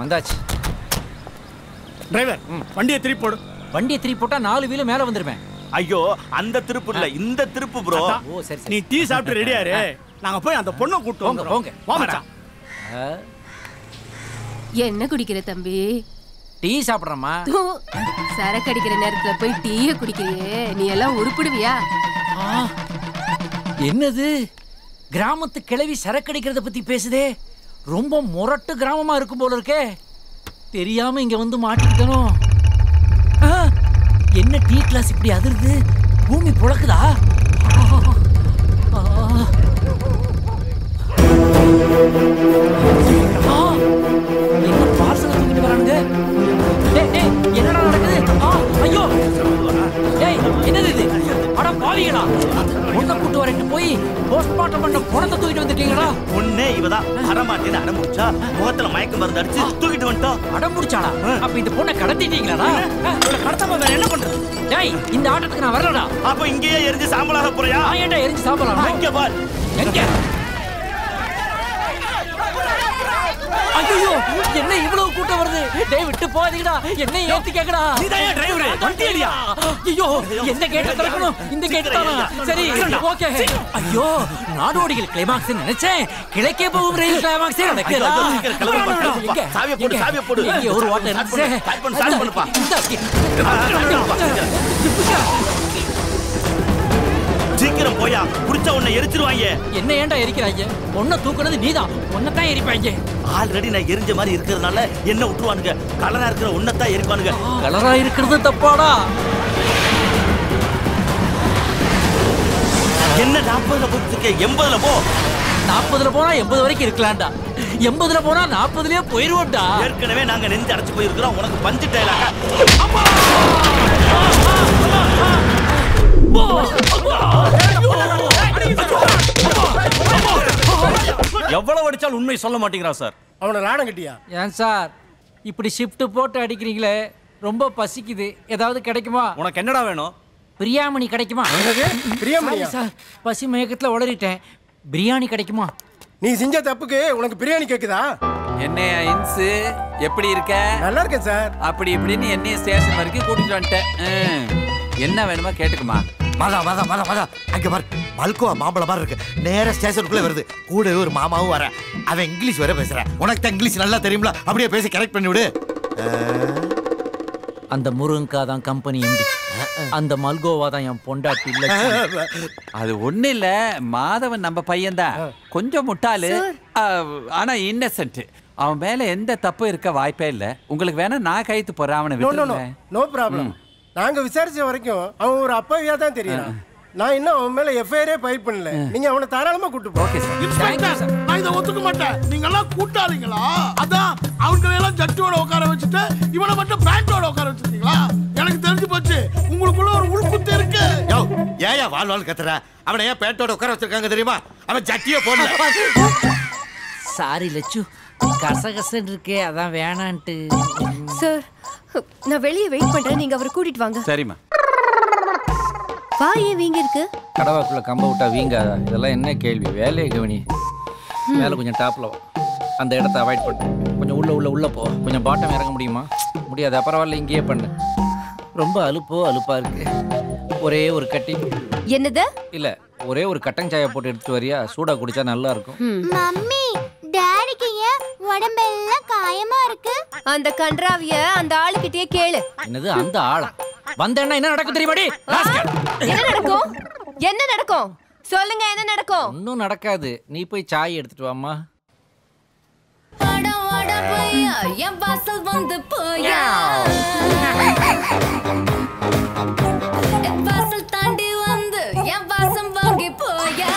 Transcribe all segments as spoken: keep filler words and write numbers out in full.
வந்தாச்சு. டிரைவர் வண்டியை திருப்பி போடு. வண்டியை திருப்பி போட்டா நாலு வீல மேல வந்துருவேன். ஐயோ அந்த திருப்பு இல்ல இந்த திருப்பு ப்ரோ. ஓ சரி சரி. நீ டீ சாப்பிட்டு ரெடியாரு. நாங்க போய் அந்த பொண்ணை கூட்டு போங்க போங்க. வா மச்சான். என்ன குடிக்கிற தம்பி? டீ சாப்பிடுறமா. சரக்கு அடிக்கிற நேரத்துல போய் டீயை குடிக்கிறியே, நீ எல்லாம் உருப்பிடுவியா? என்னது கிராமத்து கிழவி சரக்கு அடிக்கிறத பத்தி பேசுதே. ரொம்ப முரட்டு கிராமமா இருக்கும் போல இருக்கே. தெரியாம இங்க வந்து மாட்டிக்கிட்டனோ. என்ன டீ கிளாஸ் இப்படி அதிருது? பூமி புழக்குதா? என்ன பார்சல் தூக்கிட்டு வரானுங்க? என்னடா நடக்குது? ஐயோ என்னது இது? அட பாவிகளா, பொண்ணை கூட்டு வரட்டு போய் போஸ்ட்மார்ட்டம் பண்ண பொண்ணத்தை தூக்கிட்டு வந்திருக்கீங்களா? ஒன்னே இவதான் அறமாட்டேன்னு அடம்பிடிச்சா முகத்துல மயக்க மருந்து அடிச்சு தூக்கிட்டு வந்துட்டோம். அடம்பிடிச்சாடா? அப்ப இந்த பொண்ணை கடத்திட்டீங்களாடா? கடத்தாம வேற என்ன பண்றது? டேய் இந்த ஆட்டத்துக்கு நான் வரலடா. அப்ப இங்கேயே எரிஞ்சு சாம்பலாக போறியா? நான் ஏன்டா எரிஞ்சு சாம்பலாக? இங்க பார். எங்க? ஐயோ என்ன இவ்வளவு கூட்டம் வருது? டேய் விட்டு போகாதீங்கடா. என்ன ஏத்தி கேக்குடா? நீதான் டிரைவர். வண்டி ஏறியா? ஐயோ எந்த கேட்ட திறக்கணும்? இந்த கேட் தானா? சரி ஓகே. ஐயோ நாடோடிகள் கிளைமாக்ஸ் நினைச்சேன். கிழக்கே போகும் ரயில் கிளைமாக்ஸ் நடக்குதா? எங்க சாவியை போடு சாவியை போடு. இங்க ஒரு வாட்டர் இருந்துச்சு. டைப் பண்ணு சாவி பண்ணுப்பா. சீக்கிரம் போயா, குடிச்ச உன்னை எரிச்சிருவாங்க. என்ன ஏன்டா எரிக்கிறாங்க? ஒன்ன தூக்குனது நீதான். ஒன்ன தான் எரிப்பாங்க. ஆல்ரெடி நான் எரிஞ்ச மாதிரி இருக்கிறதுனால என்ன விட்டுருவானுங்க. கலரா இருக்கிற உன்னை தான் எரிப்பானுங்க. கலரா இருக்கிறது தப்பாடா. என்ன நாற்பதுல போயிட்டு எண்பதுல போ. நாற்பதுல போனா எண்பது வரைக்கும் இருக்கலாம்டா. எண்பதுல போனா நாற்பதுலயே போயிருவோம்டா. ஏற்கனவே நாங்க நெஞ்சு அடைச்சு போயிருக்கிறோம். உனக்கு பஞ்சு டைலாக. எவ்வளவு அடிச்சாலும் உண்மை சொல்ல மாட்டேங்கிறா சார். அவனை ராடம் கட்டியா? ஏன் சார் இப்படி ஷிஃப்ட் போட்டு அடிக்கிறீங்களே? ரொம்ப பசிக்குது. ஏதாவது கிடைக்குமா? உனக்கு என்னடா வேணும்? பிரியாணி கிடைக்குமா? பிரியாணி சார் பசி மயக்கத்துல உளறிட்டேன். பிரியாணி கிடைக்குமா? நீ செஞ்ச தப்புக்கு உனக்கு பிரியாணி கேக்குதா? என்னையா இன்சு எப்படி இருக்க? நல்லா இருக்கேன் சார். அப்படி இப்படின்னு என்னைய ஸ்டேஷன் வரைக்கும் கூட்டிட்டு வந்துட்டேன். என்ன வேணுமா கேட்டுக்குமா. மாதா மாதா மாதா மாதா அங்க பாரு, மல்கோவா மாம்பழம் மாதிரி இருக்கு. நேர ஸ்டேஷனுக்குள்ள வருது. கூடவே ஒரு மாமாவும் வர. அவன் இங்கிலீஷ் வேற பேசுறேன். உனக்கு தான் இங்கிலீஷ் நல்லா தெரியும்ல, அப்படியே பேசி கரெக்ட் பண்ணி விடு. அந்த முருங்கா தான் கம்பெனி எம்டி. அந்த மல்கோவா தான் என் பொண்டாட்டி. இல்ல அது ஒண்ணு இல்ல, மாதவன் நம்ம பையன்தான். கொஞ்சம் முட்டாளு, ஆனா இன்னசென்ட். அவன் மேல எந்த தப்பு இருக்க வாய்ப்பே இல்ல. உங்களுக்கு வேணா நான் கைத்து போறேன். அவனை விட்டுறேன். No problem. நாங்க விசாரிச்ச வரைக்கும் அவன் ஒரு அப்பாவியா தான் தெரியும். நான் இன்னும் அவன் மேல எஃப்ஐஆரே ஃபைல் பண்ணல. நீங்க அவனை தாராளமா கூட்டு போங்க. Okay sir. இன்ஸ்பெக்டர், நான் இத ஒத்துக்க மாட்டேன். நீங்க எல்லாம் கூட்டாளீங்களா? அதான் அவங்க எல்லாம் ஜட்ஜோட உட்கார வச்சுட்டு இவனை மட்டும் பேண்டோட உட்கார வச்சிருக்கீங்களா? எனக்கு தெரிஞ்சு போச்சு உங்களுக்குள்ள ஒரு உள்குத்து இருக்கு. யோ ஏயா வால் வால் கத்துற? அவனை ஏன் பேண்டோட உட்கார வச்சிருக்காங்க தெரியுமா? அவன் ஜட்டியே போடல. சாரி லட்சு, கசகசன்னு இருக்கே அதான் வேணான்ட்டு. சார் நான் வெளியே வெயிட் பண்றேன். நீங்க அவரை கூட்டிட்டு வாங்க. சரிம்மா. வா. ஏன் வீங்க இருக்கு? கடவாக்குள்ள கம்ப விட்டா வீங்காதா? இதெல்லாம் என்ன கேள்வி? வேலையை கவனி. மேலே கொஞ்சம் டாப்ல வா. அந்த இடத்த அவாய்ட் பண்ணு. கொஞ்சம் உள்ள உள்ள உள்ள போ. கொஞ்சம் பாட்டம் இறங்க முடியுமா? முடியாது. பரவாயில்ல, இங்கேயே பண்ணு. ரொம்ப அலுப்போ அலுப்பா இருக்கு. ஒரே ஒரு கட்டி. என்னது? இல்ல ஒரே ஒரு கட்டன் சாயை போட்டு எடுத்து வரியா? சூடா குடிச்சா நல்லா இருக்கும். மம்மி டாடிக்கு ஏன் உடம்பெல்லாம் காயமா இருக்கு? அந்த கன்றாவிய அந்த ஆளுகிட்டயே கேளு. என்னது அந்த ஆளா? வந்தேன்னா என்ன நடக்கும் தெரியுமாடி? என்ன நடக்கும்? என்ன நடக்கும் சொல்லுங்க. என்ன நடக்கும்? ஒன்னும் நடக்காது. நீ போய் சாய் எடுத்துட்டு வாமா. என் வாசல் வந்து போயா, வாசல் தாண்டி வந்து என் வாசம் வாங்கி போயா.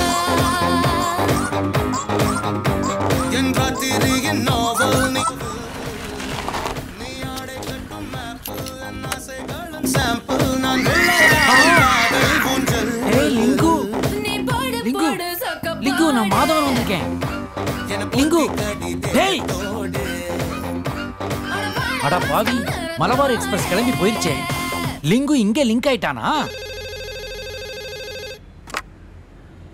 லிங்கு, நான் மாதவன் வந்திருக்கேன். லிங்கு, டேய். அட பாவி, மலபார் எக்ஸ்பிரஸ் கிளம்பி போயிருச்சே. லிங்கு இங்க லிங்க் ஆயிட்டானா?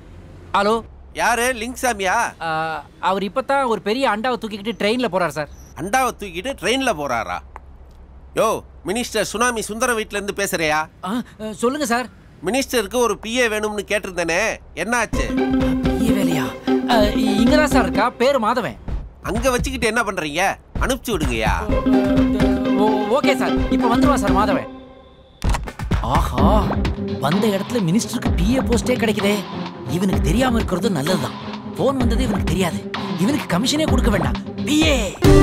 ஹலோ, யாரு? லிங்க் சாமியா? அவர் இப்பதான் ஒரு பெரிய அண்டாவை தூக்கிக்கிட்டு ட்ரெயின்ல போறார் சார். அண்டாவை தூக்கிட்டு ட்ரெயின்ல போறாரா? யோ மினிஸ்டர் சுனாமி சுந்தரம் வீட்ல இருந்து பேசுறியா? சொல்லுங்க சார். மினிஸ்டருக்கு ஒரு பிஏ வேணும்னு கேட்டிருந்தேனே, என்ன ஆச்சு? பிஏ வேலையா? இங்கதான் சார் இருக்கா, பேரு மாதவன். அங்க வச்சுக்கிட்டு என்ன பண்றீங்க? அனுப்பிச்சு விடுங்கயா. ஓகே சார், இப்ப வந்துருவா சார் மாதவன். ஆஹா, வந்த இடத்துல மினிஸ்டருக்கு பிஏ போஸ்டே கிடைக்குதே. இவனுக்கு தெரியாம இருக்கிறது நல்லதுதான். போன் வந்தது இவனுக்கு தெரியாது. இவனுக்கு கமிஷனே கொடுக்க வேண்டாம். பிஏ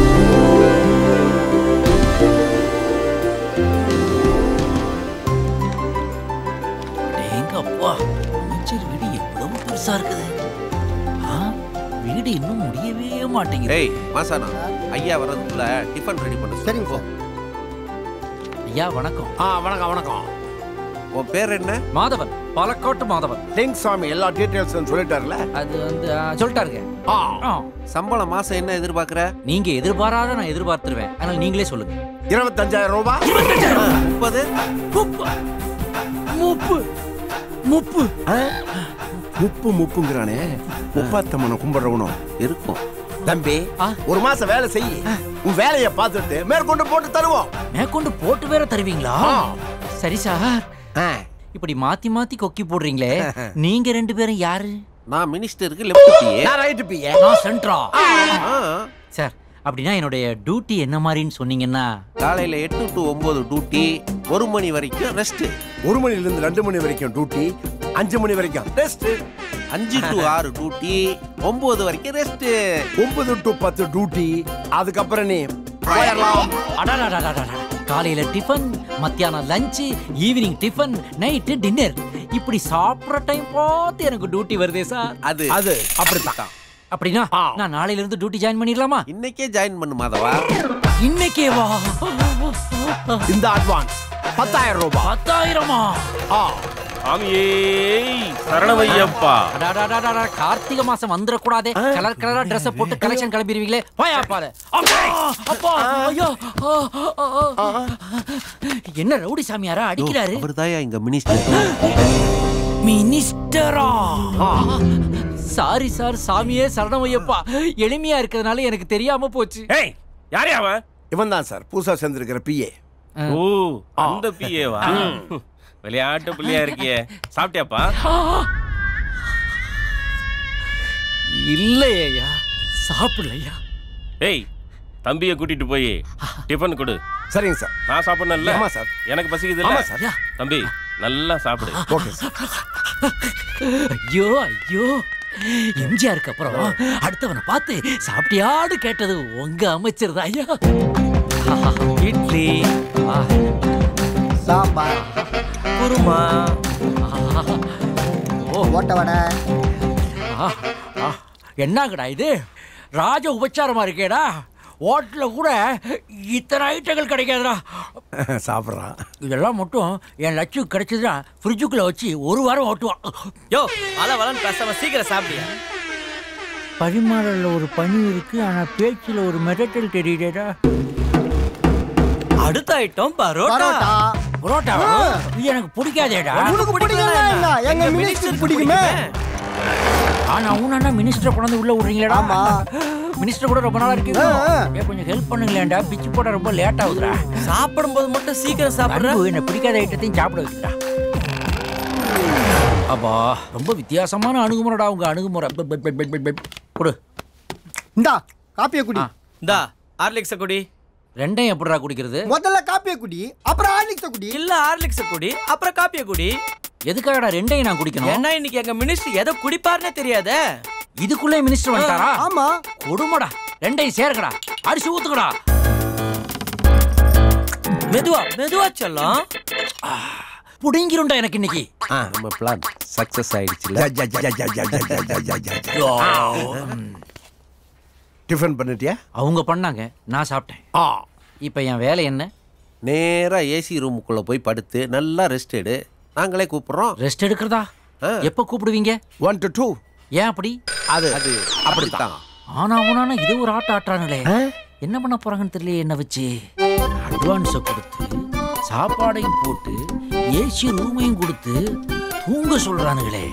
எங்கப்பா, அமைச்சர் வீடு எவ்வளவு பெருசா இருக்குது. வீடு இன்னும் முடியவே மாட்டேங்குது. ஏய் மாசானா, ஐயா வரதுக்குள்ள டிஃபன் ரெடி பண்ணு. சரிங்க சார். ஐயா வணக்கம். ஆ வணக்கம் வணக்கம். உன் பேர் என்ன? மாதவன், பாலக்காட்டு மாதவன். லிங்க் சாமி எல்லா டீடைல்ஸும் சொல்லிட்டாருல? அது வந்து சொல்லிட்டாருங்க. சம்பளம் மாசம் என்ன எதிர்பார்க்கற? நீங்க எதிர்பாராத நான் எதிர்பார்த்துருவேன். ஆனால் நீங்களே சொல்லுங்க. இருபத்தஞ்சாயிரம் ரூபாய். முப்பது முப்பு முப்பு முப்பு முப்புங்கிறானே, முப்பாத்தம்மனை கும்பிடுறவனும் இருக்கும். தம்பி ஒரு மாசம் வேலை செய்ய, உன் வேலையை பார்த்துட்டு மேற்கொண்டு போட்டு தருவோம். மேற்கொண்டு போட்டு வேற தருவீங்களா? சரி சார். இப்படி மாத்தி மாத்தி கொக்கி போடுறீங்களே, நீங்க ரெண்டு பேரும் யாரு? நான் மினிஸ்டருக்கு லெஃப்ட் பிஏ, நான் ரைட் பிஏ, நான் சென்ட்ரா. சார் அப்படின்னா என்னுடைய டியூட்டி என்ன மாதிரின்னு சொன்னீங்கன்னா? காலையில எட்டு டு ஒன்பது டியூட்டி, ஒரு மணி வரைக்கும் ரெஸ்ட். ஒரு மணில இருந்து ரெண்டு மணி வரைக்கும் டியூட்டி, அஞ்சு மணி வரைக்கும் ரெஸ்ட். அஞ்சு டு ஆறு டியூட்டி, ஒன்பது வரைக்கும் ரெஸ்ட். ஒன்பது டு பத்து டியூட்டி, அதுக்கப்புறம் நீ போயிடலாம். காலையில டிஃபன், மத்தியானம் lunch, evening tiffin, night dinner. இப்படி சாப்பிட்ற டைம் பார்த்து எனக்கு டியூட்டி வருதே சார். அது அது அப்படித்தான். அப்படின்னா நான் நாளையில இருந்து டியூட்டி ஜாயின் பண்ணிடலாமா? இன்னைக்கே ஜாயின் பண்ணு மாதவா. இன்னைக்கே வா. இந்த அட்வான்ஸ் பத்தாயிரம் ரூபாய். பத்தாயிரமா? ஆமியே சரணமையப்பா. கார்த்திகை மாசம் வந்துடக்கூடாதே. கலர் கலரா ட்ரெஸ் போட்டு கலெக்ஷன் கிளம்பிடுவீங்களே. போயா பாரு. என்ன ரவுடி சாமியாரா அடிக்கிறாரு? அவர்தாயா இங்க மினிஸ்டர். மினிஸ்டரா? சாரி சார், சாமியே சரணமையப்பா. எளிமையா இருக்கிறதுனால எனக்கு தெரியாம போச்சு. ஏய் யாரே அவன்? இவன் தான் சார் புதுசா சேர்ந்திருக்கிற பிஏ. ஓ அந்த பிஏவா? விளையாட்டு பிள்ளையா இருக்கியே. சாப்பிட்டியாப்பா? இல்லையா, சாப்பிடலையா. ஏய் தம்பியை கூட்டிட்டு போய் டிஃபன் கொடு. சரிங்க சார். நான் சாப்பிடணும்ல? ஆமா சார். எனக்கு பசிக்குது. ஆமா சார். தம்பி நல்லா சாப்பிடு. Okay sir. ஐயோ ஐயோ, எம்ஜிஆருக்கு அப்புறம் அடுத்தவனை பார்த்து சாப்பிட்டியாடு கேட்டது உங்க அமைச்சர் தான் ஐயா. இட்லி, சாம்பார், குருமா, ஓட்ட வடை. என்னங்கடா இது, ராஜ உபச்சாரமா இருக்கேடா. ஹோட்டல்ல கூட இத்தனை ஐட்டங்கள் கிடைக்காதுடா. சாப்பிட்றான். இதெல்லாம் மட்டும் என் லட்சம் கிடைச்சதுன்னா ஃப்ரிட்ஜுக்குள்ள வச்சு ஒரு வாரம் ஓட்டுவான். யோ வள வளன்னு பேசாம சீக்கிரம் சாப்பிடியா. பரிமாறல ஒரு பணி இருக்கு, ஆனா பேச்சில் ஒரு மெடட்டல் தெரியுதேடா. அடுத்த ஐட்டம் பரோட்டா. பரோட்டா இது எனக்கு பிடிக்காதேடா. உனக்கு பிடிக்கல, எங்க மினிஸ்டர் பிடிக்குமே. ஆனா உன்னா மினிஸ்டர் கொண்டு உள்ள விடுறீங்களா? ஆமா, மினிஸ்டர் கூட ரொம்ப நாளா இருக்கு. கொஞ்சம் ஹெல்ப் பண்ணுங்களேன்டா, பிச்சு போட ரொம்ப லேட் ஆகுதுடா. சாப்பிடும்போது மட்டும் சீக்கிரம் சாப்பிடுற. என்ன பிடிக்காத ஐட்டத்தையும் சாப்பிட வைக்கிறா. அப்பா ரொம்ப வித்தியாசமான அணுகுமுறைடா உங்க அணுகுமுறை. கொடு. இந்தா காப்பியை குடி. இந்தா ஹார்லிக்ஸ குடி. ரெண்டையும் எப்படிடா குடிக்கிறது? முதல்ல காப்பியை குடி, அப்புறம் ஹார்லிக்ஸ குடி. இல்ல ஹார்லிக்ஸ குடி, அப்புறம் காப்பியை குடி. எதுக்காகடா ரெண்டையும் நான் குடிக்கணும்? ஏன்னா இன்னைக்கு எங்க மினிஸ்டர் எதை குடிப்பாருன்னே தெரியாதே. இதுக்குள்ளே மினிஸ்டர் வந்துட்டாரா? ஆமா. கொடுமடா, ரெண்டையும் சேர்க்கடா, அரிசி ஊத்துக்கடா. மெதுவா மெதுவா செல்லம். புடிங்கிருண்டா எனக்கு இன்னைக்கு. நம்ம பிளான் சக்சஸ் ஆயிடுச்சுல. டிஃபன் பண்ணிட்டியா? அவங்க பண்ணாங்க, நான் சாப்பிட்டேன். இப்போ என் வேலை என்ன? நேரா ஏசி ரூமுக்குள்ள போய் படுத்து நல்லா ரெஸ்ட் எடு. நாங்களே கூப்பிடுறோம். ரெஸ்ட் எடுக்கிறதா? எப்போ கூப்பிடுவீங்க? One to two. ஏன் அப்படி? அது அது அப்படித்தான். ஆனா உனானா இது ஒரு ஆட்ட ஆட்டானுங்களே. என்ன பண்ண போறாங்கன்னு தெரியல. என்ன வச்சு அட்வான்ஸை கொடுத்து சாப்பாடையும் போட்டு ஏசி ரூமையும் கொடுத்து தூங்க சொல்றானுங்களே.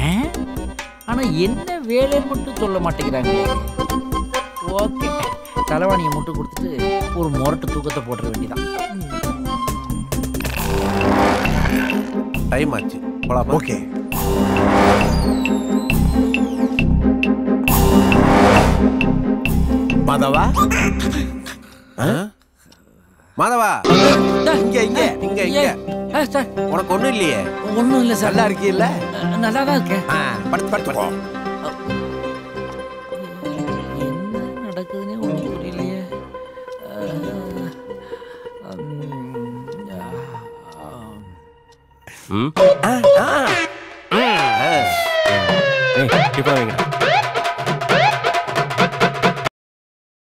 ஆனா என்ன வேலைன்னு மட்டும் சொல்ல மாட்டேங்கிறாங்களே. ஓகே, செலவாணியை மட்டும் கொடுத்துட்டு ஒரு முரட்டு தூக்கத்தை போட்டுற வேண்டியதான். டைம் ஆச்சு போலாமா? ஓகே. மாதவா மாதவா இங்க இங்க இங்க இங்க சார் உனக்கு ஒண்ணும் இல்லையே? ஒன்றும் இல்லை சார். நல்லா இருக்கீல்ல? நல்லா தான் இருக்கேன். படுத்து படுத்து போ. என்ன நடக்குதுன்னே ஒன்றும் புரியலையே. இப்போ வைங்க.